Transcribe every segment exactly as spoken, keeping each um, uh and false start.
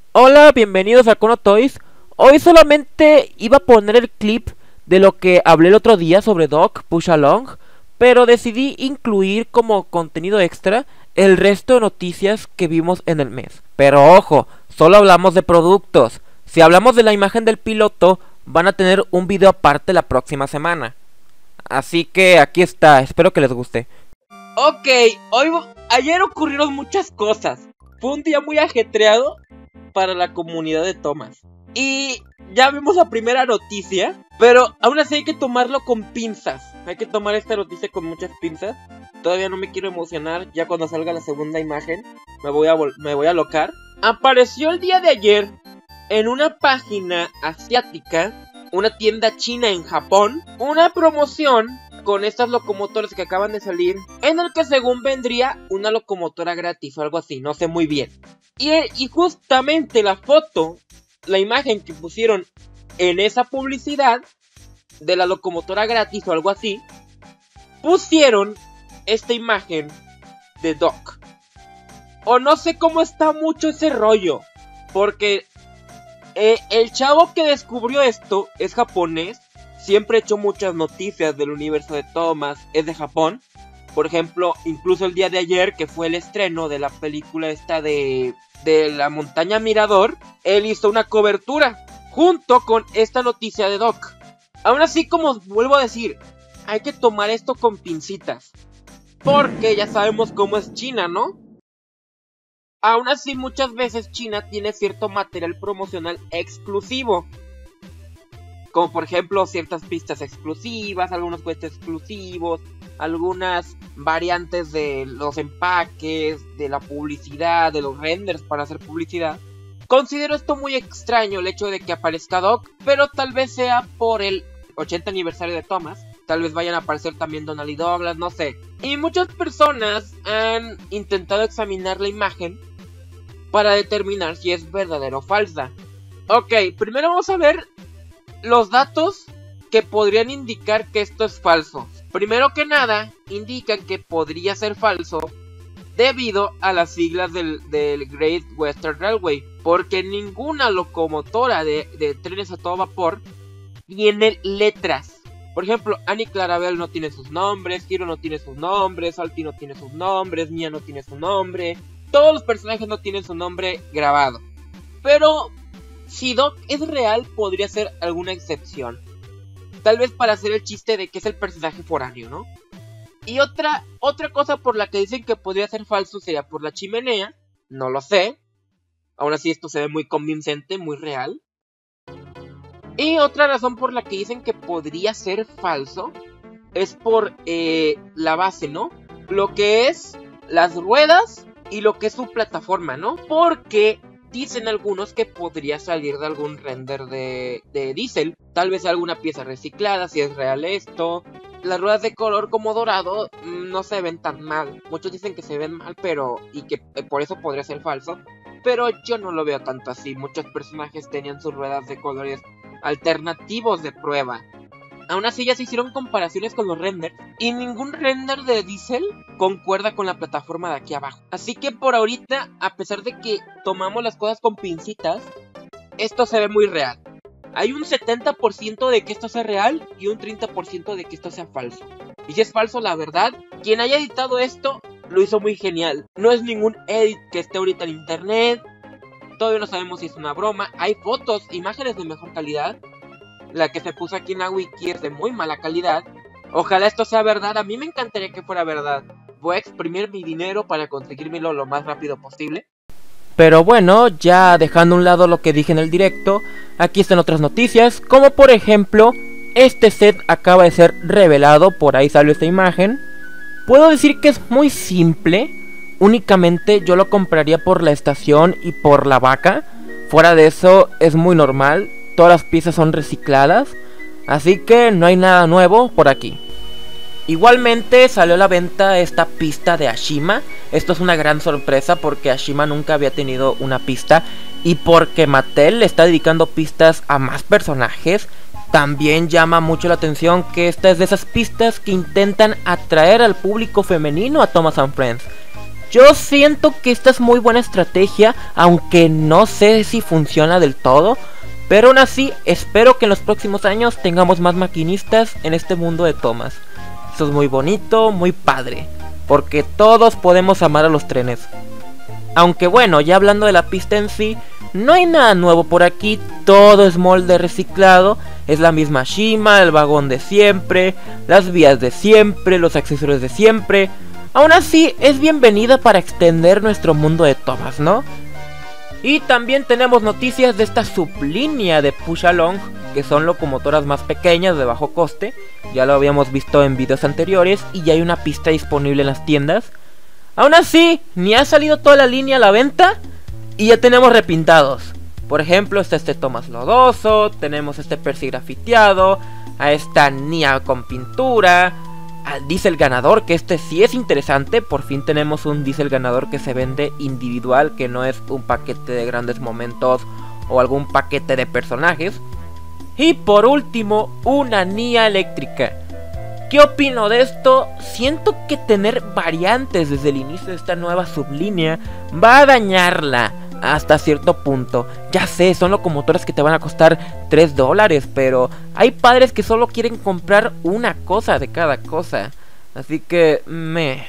Hola, bienvenidos a Kono Toys. Hoy solamente iba a poner el clip de lo que hablé el otro día sobre Doc Push Along, pero decidí incluir como contenido extra el resto de noticias que vimos en el mes. Pero ojo, solo hablamos de productos. Si hablamos de la imagen del piloto, van a tener un video aparte la próxima semana. Así que aquí está, espero que les guste. Ok, hoy, ayer ocurrieron muchas cosas. Fue un día muy ajetreado para la comunidad de Thomas. Y ya vimos la primera noticia, pero aún así hay que tomarlo con pinzas. Hay que tomar esta noticia con muchas pinzas. Todavía no me quiero emocionar. Ya cuando salga la segunda imagen me voy a, me voy a alocar. Apareció el día de ayer en una página asiática, una tienda china en Japón, una promoción con estas locomotoras que acaban de salir, en el que según vendría una locomotora gratis o algo así, no sé muy bien. Y, y justamente la foto, la imagen que pusieron en esa publicidad de la locomotora gratis o algo así, pusieron esta imagen de Doc. O no sé cómo está mucho ese rollo, porque eh, el chavo que descubrió esto es japonés. Siempre he hecho muchas noticias del universo de Thomas, es de Japón. Por ejemplo, incluso el día de ayer, que fue el estreno de la película esta de, de la montaña Mirador, él hizo una cobertura junto con esta noticia de Doc. Aún así, como vuelvo a decir, hay que tomar esto con pincitas, porque ya sabemos cómo es China, ¿no? Aún así, muchas veces China tiene cierto material promocional exclusivo, como por ejemplo ciertas pistas exclusivas, algunos juguetes exclusivos, algunas variantes de los empaques, de la publicidad, de los renders para hacer publicidad. Considero esto muy extraño, el hecho de que aparezca Doc, pero tal vez sea por el ochenta aniversario de Thomas. Tal vez vayan a aparecer también Donald y Douglas, no sé. Y muchas personas han intentado examinar la imagen para determinar si es verdadera o falsa. Ok, primero vamos a ver los datos que podrían indicar que esto es falso. Primero que nada, indican que podría ser falso debido a las siglas del, del Great Western Railway, porque ninguna locomotora de, de trenes a todo vapor tiene letras. Por ejemplo, Annie Clarabel no tiene sus nombres, Hiro no tiene sus nombres, Salty no tiene sus nombres, Mia no tiene su nombre. Todos los personajes no tienen su nombre grabado. Pero si Doc es real, podría ser alguna excepción. Tal vez para hacer el chiste de que es el personaje foráneo, ¿no? Y otra, otra cosa por la que dicen que podría ser falso sería por la chimenea. No lo sé. Aún así esto se ve muy convincente, muy real. Y otra razón por la que dicen que podría ser falso es por eh, la base, ¿no? Lo que es las ruedas y lo que es su plataforma, ¿no? Porque dicen algunos que podría salir de algún render de, de diésel. Tal vez alguna pieza reciclada, si es real esto. Las ruedas de color como dorado no se ven tan mal. Muchos dicen que se ven mal, pero y que por eso podría ser falso. Pero yo no lo veo tanto así. Muchos personajes tenían sus ruedas de colores alternativos de prueba. Aún así ya se hicieron comparaciones con los renders y ningún render de diésel concuerda con la plataforma de aquí abajo. Así que por ahorita, a pesar de que tomamos las cosas con pincitas, esto se ve muy real. Hay un setenta por ciento de que esto sea real y un treinta por ciento de que esto sea falso. Y si es falso, la verdad, quien haya editado esto lo hizo muy genial. No es ningún edit que esté ahorita en internet. Todavía no sabemos si es una broma. Hay fotos, imágenes de mejor calidad. La que se puso aquí en la wiki es de muy mala calidad. Ojalá esto sea verdad. A mí me encantaría que fuera verdad. Voy a exprimir mi dinero para conseguírmelo lo más rápido posible. Pero bueno, ya dejando a un lado lo que dije en el directo, aquí están otras noticias, como por ejemplo, este set acaba de ser revelado, por ahí salió esta imagen. Puedo decir que es muy simple, únicamente yo lo compraría por la estación y por la vaca. Fuera de eso es muy normal, todas las piezas son recicladas, así que no hay nada nuevo por aquí. Igualmente salió a la venta esta pista de Ashima. Esto es una gran sorpresa porque Ashima nunca había tenido una pista y porque Mattel le está dedicando pistas a más personajes. También llama mucho la atención que esta es de esas pistas que intentan atraer al público femenino a Thomas and Friends. Yo siento que esta es muy buena estrategia, aunque no sé si funciona del todo. Pero aún así, espero que en los próximos años tengamos más maquinistas en este mundo de Thomas. Eso es muy bonito, muy padre, porque todos podemos amar a los trenes. Aunque bueno, ya hablando de la pista en sí, no hay nada nuevo por aquí, todo es molde reciclado, es la misma Shima, el vagón de siempre, las vías de siempre, los accesorios de siempre. Aún así, es bienvenida para extender nuestro mundo de Thomas, ¿no? Y también tenemos noticias de esta sublínea de Push Along, que son locomotoras más pequeñas de bajo coste. Ya lo habíamos visto en videos anteriores y ya hay una pista disponible en las tiendas. Aún así, ni ha salido toda la línea a la venta y ya tenemos repintados. Por ejemplo, está este Thomas lodoso, tenemos este Percy grafiteado, a esta Nia con pintura, al Diesel ganador, que este sí es interesante. Por fin tenemos un Diesel ganador que se vende individual, que no es un paquete de grandes momentos o algún paquete de personajes. Y por último, una Nia eléctrica. ¿Qué opino de esto? Siento que tener variantes desde el inicio de esta nueva sublínea va a dañarla hasta cierto punto. Ya sé, son locomotoras que te van a costar tres dólares, pero hay padres que solo quieren comprar una cosa de cada cosa. Así que, me...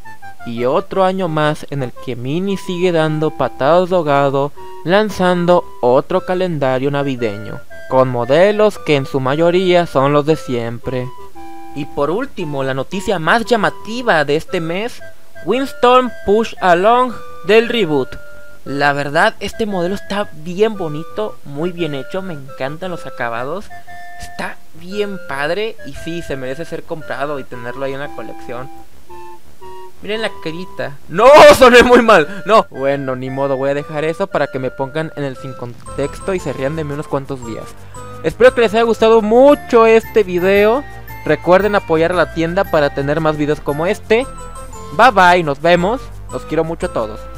Y otro año más en el que Mini sigue dando patadas de ahogado, lanzando otro calendario navideño, con modelos que en su mayoría son los de siempre. Y por último, la noticia más llamativa de este mes, Windstorm Push Along del reboot. La verdad, este modelo está bien bonito, muy bien hecho, me encantan los acabados. Está bien padre y sí, se merece ser comprado y tenerlo ahí en la colección. Miren la carita. ¡No! Soné muy mal. No. Bueno, ni modo, voy a dejar eso para que me pongan en el sin contexto y se rían de mí unos cuantos días. Espero que les haya gustado mucho este video. Recuerden apoyar a la tienda para tener más videos como este. Bye bye, nos vemos. Los quiero mucho a todos.